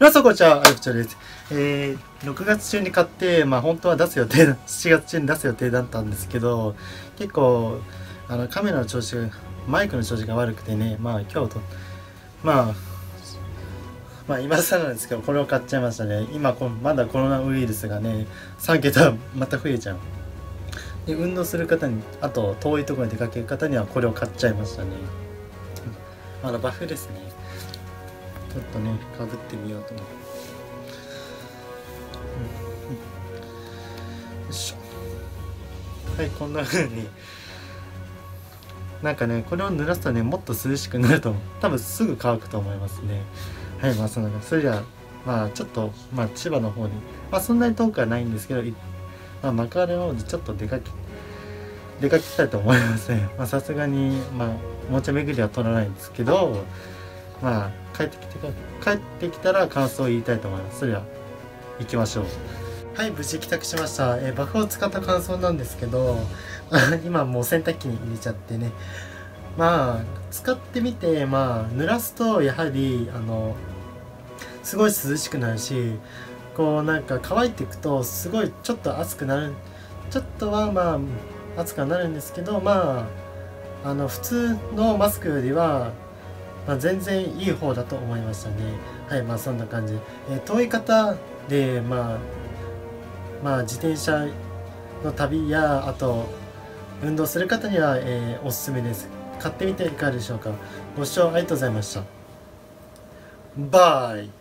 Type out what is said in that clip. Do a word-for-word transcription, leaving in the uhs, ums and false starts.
皆さんこんにちは、アルプチョです。えー、ろくがつ中に買って、まあ本当は出す予定、しちがつ中に出す予定だったんですけど、結構、あのカメラの調子が、マイクの調子が悪くてね、まあ今日と、まあ、まあ今更なんですけど、これを買っちゃいましたね。今こ、まだコロナウイルスがね、さん桁また増えちゃう。で、運動する方に、あと遠いところに出かける方にはこれを買っちゃいましたね。まだバフですね。ちょっとね、かぶってみようと思って。よいしょ。はい、こんな風に。なんかね、これを濡らすとね、もっと涼しくなると思う。多分すぐ乾くと思いますね。はい、まあそんな、それじゃあ、まあちょっと、まあ千葉の方に、まあそんなに遠くはないんですけど、まあ幕張の方でちょっと出かけ、出かけたいと思いますね。まあさすがに、まあ、おもちゃ巡りは取らないんですけど、まあ帰ってきてから帰ってきたら感想を言いたいと思います。それでは行きましょう。はい、無事帰宅しました。えー、バフを使った感想なんですけど、今もう洗濯機に入れちゃってね。まあ使ってみて、まあ濡らすとやはりあのすごい涼しくなるし、こうなんか乾いていくとすごいちょっと熱くなる。ちょっとはまあ熱くはなるんですけど、まああの普通のマスクよりはまあ、全然いい方だと思いましたね。はい、まあそんな感じで。えー、遠い方で、まあ、まあ自転車の旅や、あと、運動する方には、えー、おすすめです。買ってみていかがでしょうか。ご視聴ありがとうございました。バイ。